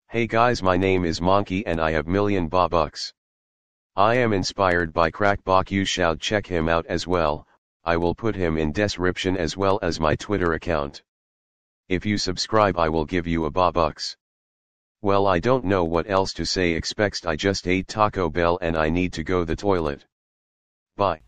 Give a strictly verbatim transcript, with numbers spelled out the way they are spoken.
Hey guys, my name is Monkey and I have million babucks. I am inspired by Kracc Bacc. You should check him out as well. I will put him in description as well as my Twitter account. If you subscribe I will give you a babucks. Well, I don't know what else to say, expect I just ate Taco Bell and I need to go the toilet. Bye.